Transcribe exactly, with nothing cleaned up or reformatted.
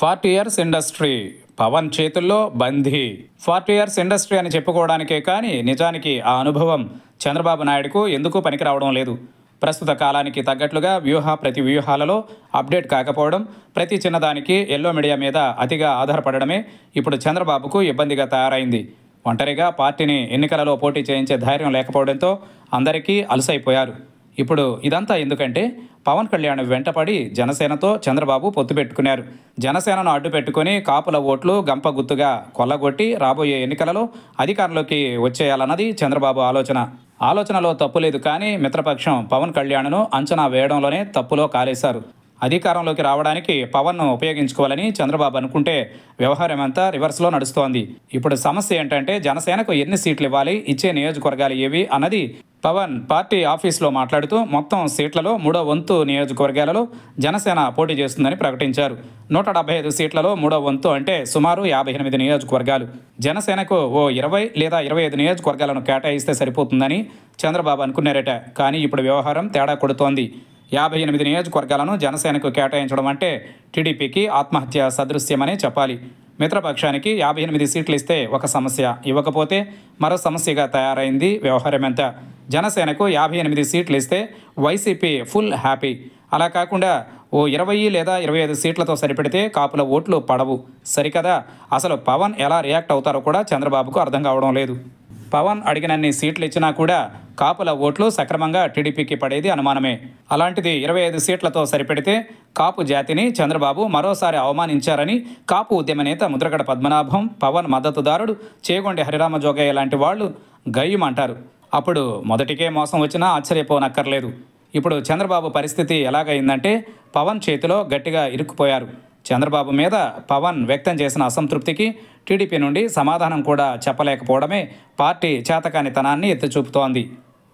Forty years industry Pawan చేతుల్లో బందీ. Forty years industry అని చెప్పుకోవడానికే కానీ నిజానికి ఆ అనుభవం చంద్రబాబు నాయుడుకు ఎందుకు పనికి రావడం లేదు. ప్రస్తుత కాలానికి తగ్గట్లుగా వ్యూహ ప్రతి వ్యూహాలలో అప్డేట్ కాకపోవడం, ప్రతి చిన్నదానికి ఎల్లో మీడియా మీద అతిగా ఆధారపడడమే ఇప్పుడు చంద్రబాబుకు ఇబ్బందిగా తయారైంది. ఒంటరిగా పార్టీని ఎన్నికలలో పోటీ చేయించే ధైర్యం లేకపోవడంతో అందరికీ అలసైపోయారు. ఇప్పుడు ఇదంతా ఎందుకంటే పవన్ కళ్యాణ్ వెంటపడి జనసేనతో చంద్రబాబు పొత్తు పెట్టుకున్నారు. జనసేనను అడ్డు పెట్టుకుని కాపుల ఓట్లు గంప గుత్తుగా కొల్లగొట్టి రాబోయే ఎన్నికలలో అధికారంలోకి వచ్చేయాలన్నది చంద్రబాబు ఆలోచన. ఆలోచనలో తప్పు లేదు, కానీ మిత్రపక్షం పవన్ కళ్యాణ్ను అంచనా వేయడంలోనే తప్పులో కాలేశారు. అధికారంలోకి రావడానికి పవన్ను ఉపయోగించుకోవాలని చంద్రబాబు అనుకుంటే వ్యవహారం అంతా రివర్స్లో నడుస్తోంది. ఇప్పుడు సమస్య ఏంటంటే జనసేనకు ఎన్ని సీట్లు ఇవ్వాలి, ఇచ్చే నియోజకవర్గాలు ఏవి అన్నది. పవన్ పార్టీ ఆఫీస్లో మాట్లాడుతూ మొత్తం సీట్లలో మూడో వంతు నియోజకవర్గాలలో జనసేన పోటీ చేస్తుందని ప్రకటించారు. నూట డెబ్బై ఐదు సీట్లలో మూడో వంతు అంటే సుమారు యాభై ఎనిమిది నియోజకవర్గాలు. జనసేనకు ఓ ఇరవై లేదా ఇరవై ఐదు నియోజకవర్గాలను కేటాయిస్తే సరిపోతుందని చంద్రబాబు అనుకున్నారట. కానీ ఇప్పుడు వ్యవహారం తేడా కొడుతోంది. యాభై ఎనిమిది నియోజకవర్గాలను జనసేనకు కేటాయించడం అంటే టీడీపీకి ఆత్మహత్య సదృశ్యమనే చెప్పాలి. మిత్రపక్షానికి యాభై ఎనిమిది సీట్లు ఇస్తే ఒక సమస్య, ఇవ్వకపోతే మరో సమస్యగా తయారైంది వ్యవహారమంతా. జనసేనకు యాభై ఎనిమిది సీట్లు ఇస్తే వైసీపీ ఫుల్ హ్యాపీ. అలా కాకుండా ఓ ఇరవై లేదా ఇరవై ఐదు సీట్లతో సరిపెడితే కాపుల ఓట్లు పడవు. సరికదా, అసలు పవన్ ఎలా రియాక్ట్ అవుతారో కూడా చంద్రబాబుకు అర్థం కావడం లేదు. పవన్ అడిగినన్ని సీట్లు ఇచ్చినా కూడా కాపుల ఓట్లు సక్రమంగా టీడీపీకి పడేది అనుమానమే. అలాంటిది ఇరవై ఐదు సీట్లతో సరిపెడితే కాపు జాతిని చంద్రబాబు మరోసారి అవమానించారని కాపు ఉద్యమ నేత ముద్రగడ పద్మనాభం, పవన్ మద్దతుదారుడు చేగొండి హరిరామజోగయ్య లాంటి వాళ్ళు గయ్యమంటారు. అప్పుడు మొదటికే మోసం వచ్చినా ఆశ్చర్యపోనక్కర్లేదు. ఇప్పుడు చంద్రబాబు పరిస్థితి ఎలాగైందంటే పవన్ చేతిలో గట్టిగా ఇరుక్కుపోయారు. చంద్రబాబు మీద పవన్ వ్యక్తం చేసిన అసంతృప్తికి టీడీపీ నుండి సమాధానం కూడా చెప్పలేకపోవడమే పార్టీ చేతకానితనాన్ని ఎత్తి చూపుతోంది.